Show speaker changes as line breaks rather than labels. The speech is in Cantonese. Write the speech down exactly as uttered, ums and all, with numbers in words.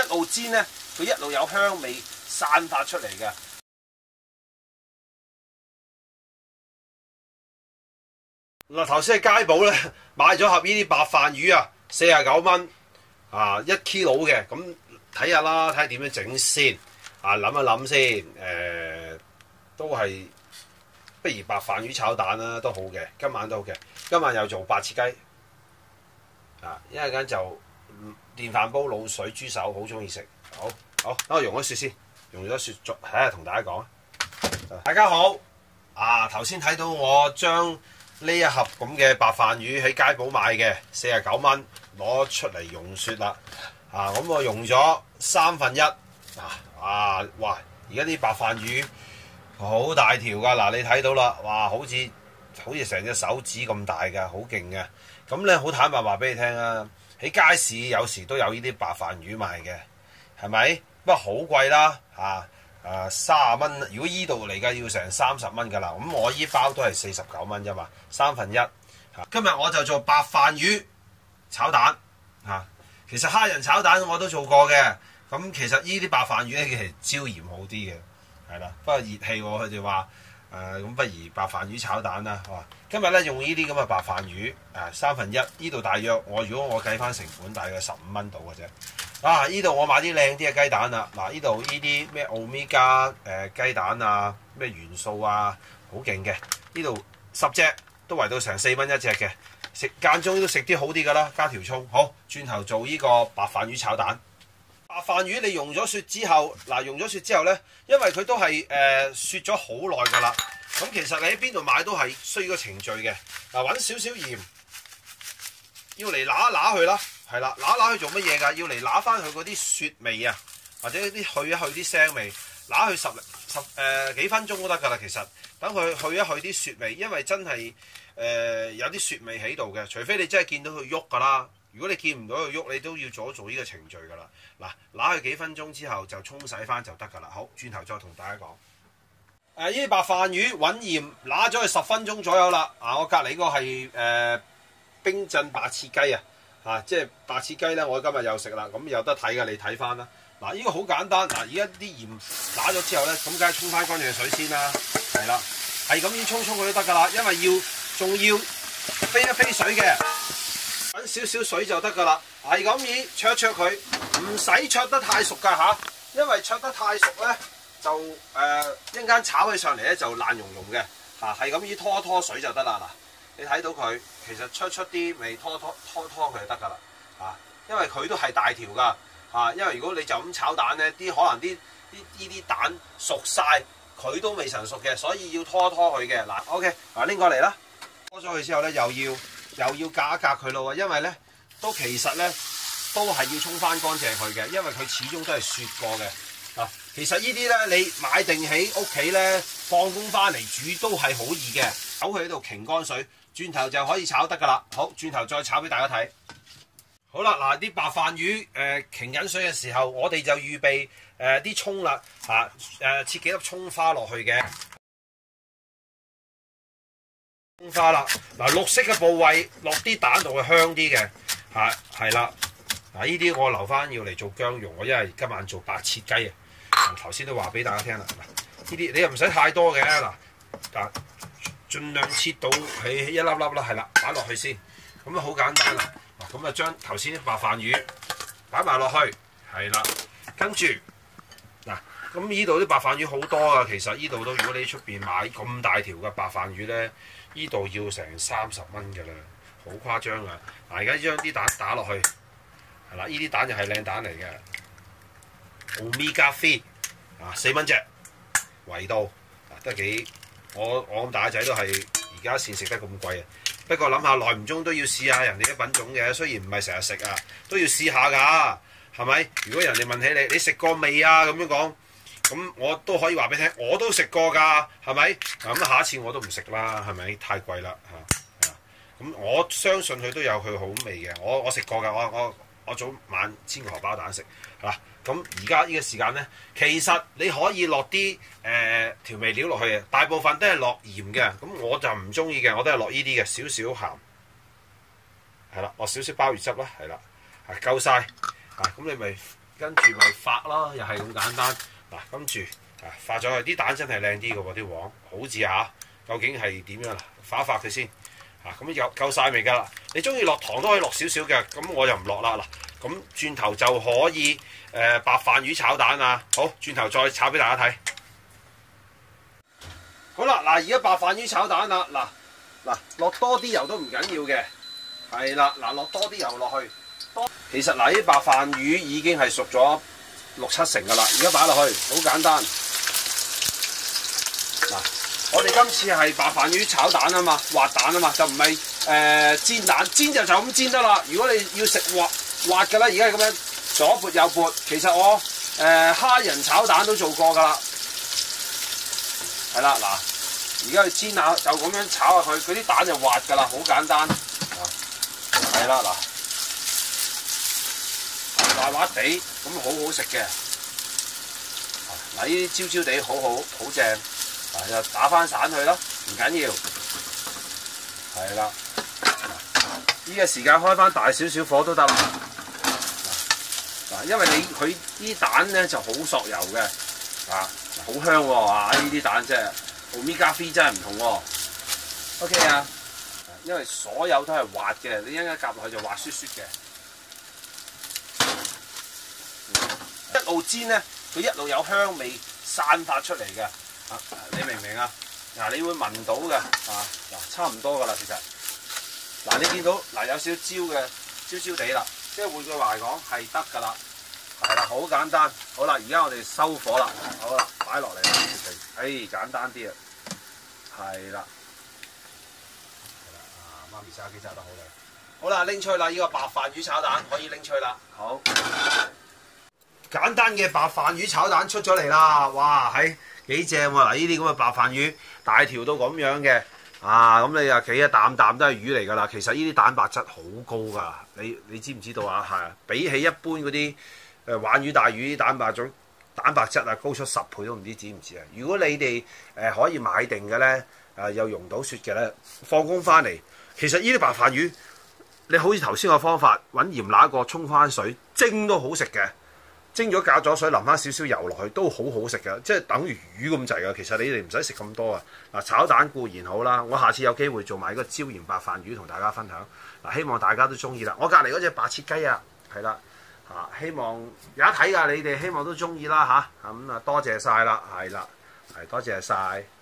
路煎咧，佢一路有香味散發出嚟嘅。嗱，頭先喺街寶咧買咗盒呢啲白飯魚啊，四十九蚊啊，一 kilo 嘅，咁睇下啦，睇下點樣整先啊，諗一諗先，誒、呃、都係不如白飯魚炒蛋啦，都好嘅，今晚都好嘅，今晚又做白切雞啊，一陣間就電飯煲滷水豬手，好中意食，好好，等我溶咗雪先，溶咗雪再睇下同大家講啊，大家好啊，頭先睇到我將呢一盒咁嘅白飯魚喺街寶買嘅，四十九蚊攞出嚟溶雪啦，啊咁我溶咗三分一，啊啊哇！而家啲白飯魚好大條噶，嗱你睇到啦，哇好似好似成隻手指咁大噶，好勁嘅。咁咧好坦白話俾你聽啊，喺街市有時都有呢啲白飯魚賣嘅，係咪？不過好貴啦，嚇。誒三十蚊，如果依度嚟嘅要成三十蚊㗎啦，咁我依包都係四十九蚊啫嘛，三分一嚇。今日我就做白飯魚炒蛋嚇，其實蝦仁炒蛋我都做過嘅，咁其實呢啲白飯魚咧其實椒鹽好啲嘅，係啦。不過熱氣喎，佢哋話誒咁不如白飯魚炒蛋啦，係嘛？今日咧用呢啲咁嘅白飯魚誒三分一，呢度大約我如果我計翻成本，大約十五蚊到嘅啫。啊！呢度我買啲靚啲嘅雞蛋啦，嗱呢度呢啲咩奧米加誒雞蛋啊，咩元素啊，好勁嘅。呢度十隻都圍到成四蚊一隻嘅，食間中都食啲好啲噶啦，加條葱。好，轉頭做呢個白飯魚炒蛋。白飯魚你溶咗雪之後，嗱溶咗雪之後咧，因為佢都係誒、呃、雪咗好耐噶啦，咁其實你喺邊度買都係需要個程序嘅。嗱揾少少鹽，要嚟揦一揦佢啦。係啦，揦揦佢做乜嘢㗎？要嚟揦翻佢嗰啲雪味啊，或者啲去一去啲腥味，揦佢十十誒、呃、幾分鐘都得㗎啦。其實等佢去一去啲雪味，因為真係誒、呃、有啲雪味喺度嘅。除非你真係見到佢喐㗎啦，如果你見唔到佢喐，你都要做一做呢個程序㗎啦。嗱，揦佢幾分鐘之後就沖洗翻就得㗎啦。好，轉頭再同大家講。誒呢啲白飯魚揾鹽揦咗佢十分鐘左右啦。啊，我隔離嗰個係誒、呃、冰鎮白切雞啊。啊，即係白切雞咧，我今日又食啦，咁有得睇嘅，你睇翻啦。嗱、啊，呢、這個好簡單。嗱、啊，而家啲鹽打咗之後咧，咁梗係沖翻乾淨嘅水先啦。係啦，係咁樣沖沖佢都得㗎啦，因為要仲要飛一飛水嘅，揾少少水就得㗎啦。係咁樣灼一灼佢，唔使灼得太熟㗎嚇、啊，因為灼得太熟咧就誒一陣間炒起上嚟咧就爛溶溶嘅。嚇，係咁樣拖拖水就得啦。嗱、啊。你睇到佢其實出出啲味，拖拖拖拖佢就得㗎啦，啊！因為佢都係大條㗎，啊！因為如果你就咁炒蛋咧，啲可能啲啲呢啲蛋熟晒，佢都未成熟嘅，所以要拖拖佢嘅。嗱 ，OK， 嗱拎過嚟啦，拖咗佢之後咧，又要又要隔一隔佢咯喎，因為咧都其實咧都係要沖翻乾淨佢嘅，因為佢始終都係雪過嘅。啊，其實呢啲咧你買定喺屋企咧放工翻嚟煮都係好易嘅，扭佢喺度擎乾水。轉頭就可以炒得㗎啦，好，轉頭再炒俾大家睇。好啦，嗱啲白飯魚誒擎緊水嘅時候，我哋就預備誒啲葱啦，嚇誒切幾粒葱花落去嘅。葱花啦，嗱綠色嘅部位落啲蛋度會香啲嘅，嚇係啦。嗱呢啲我留翻要嚟做薑蓉，我因為今晚做白切雞啊。頭先都話俾大家聽啦，嗱呢啲你又唔使太多嘅嗱嗱。盡量切到起一粒粒啦，係啦，擺落去先，咁啊好簡單啦。嗱，咁啊將頭先啲白飯魚擺埋落去，係啦，跟住嗱，咁呢度啲白飯魚好多啊，其實呢度都如果你喺出邊買咁大條嘅白飯魚咧，呢度要成三十蚊㗎啦，好誇張啊！嗱，而家將啲蛋打落去，係啦，呢啲蛋就係靚蛋嚟嘅 ，Omega three 啊，四蚊隻，圍到啊得幾？我我咁大仔都係而家先食得咁貴啊！不過諗下耐唔中都要試下人哋啲品種嘅，雖然唔係成日食啊，都要試下㗎，係咪？如果人哋問起你，你食過未啊？咁樣講，咁我都可以話俾你聽，我都食過㗎，係咪？咁下一次我都唔食啦，係咪？太貴啦嚇！咁我相信佢都有佢好味嘅，我我食過㗎，我我我早晚煎個荷包蛋食嚇。咁而家呢個時間咧，其實你可以落啲誒調味料落去嘅，大部分都係落鹽嘅。咁我就唔中意嘅，我都係落呢啲嘅，少少鹹，係啦，落少少鮑魚汁啦，係啦，係夠晒啊！咁你咪跟住咪發咯，又係咁簡單。嗱，跟住啊發咗佢啲蛋真係靚啲嘅喎，啲黃好似嚇，究竟係點樣啊？發一發佢先。啊，咁有夠晒味㗎啦！你中意落糖都可以落少少嘅，咁我就唔落啦嗱。咁轉頭就可以誒、呃、白飯魚炒蛋啊！好，轉頭再炒俾大家睇。好啦，嗱而家白飯魚炒蛋啦，嗱嗱落多啲油都唔緊要嘅，係啦，嗱落多啲油落去。其實嗱，啲白飯魚已經係熟咗六七成㗎啦，而家擺落去好簡單。嗱。我哋今次係白飯魚炒蛋啊嘛，滑蛋啊嘛，就唔係誒煎蛋，煎就就咁煎得啦。如果你要食滑滑嘅咧，而家係咁樣左撥右撥。其實我誒、呃、蝦仁炒蛋都做過㗎啦，係啦嗱，而家去煎下就咁樣炒下佢，佢啲蛋就滑㗎啦，好簡單。係啦嗱，滑滑地咁好好食嘅。嗱呢啲焦焦地好好好正。嗱就打翻散佢啦，唔緊要，係啦。呢個時間開翻大少少火都得啦。嗱，因為你佢啲蛋咧就好索油嘅，啊，好香喎！啊，呢啲蛋真係 Omega 三真係唔同喎。OK 啊，因為所有都係滑嘅，你一陣夾落去就滑雪雪嘅。一路煎咧，佢一路有香味散發出嚟嘅。啊、你明唔明啊？嗱，你會聞到嘅啊，嗱，差唔多噶啦，其實嗱，你見到嗱有少少焦嘅焦焦地啦，即係換句話嚟講係得噶啦，係啦，好簡單。好啦，而家我哋收火啦，好啦，擺落嚟啦，誒，簡單啲啊，係啦，係啦，啊，媽咪炸雞炸得好靚。好啦，拎出去啦，呢個白飯魚炒蛋可以拎出去啦。好，簡單嘅白飯魚炒蛋出咗嚟啦，哇，喺〜幾正喎！嗱，呢啲咁嘅白飯魚大條到咁樣嘅啊，咁你又幾一啖啖都係魚嚟㗎啦。其實呢啲蛋白質好高㗎，你你知唔知道啊？係比起一般嗰啲誒鯇魚、大魚啲蛋白質蛋白質啊，高出十倍都唔知知唔知啊！如果你哋誒、呃、可以買定嘅咧，誒、呃、又溶到雪嘅咧，放工翻嚟，其實呢啲白飯魚你好似頭先個方法揾鹽揦過沖翻水蒸都好食嘅。蒸咗隔咗水，淋翻少少油落去都好好食嘅，即係等於魚咁滯嘅。其實你哋唔使食咁多啊！嗱，炒蛋固然好啦，我下次有機會做埋個椒鹽白飯魚同大家分享。嗱，希望大家都中意啦。我隔離嗰隻白切雞啊，係啦嚇，希望有得睇㗎，你哋希望都中意啦吓，咁啊，多謝晒啦，係啦，係多謝晒。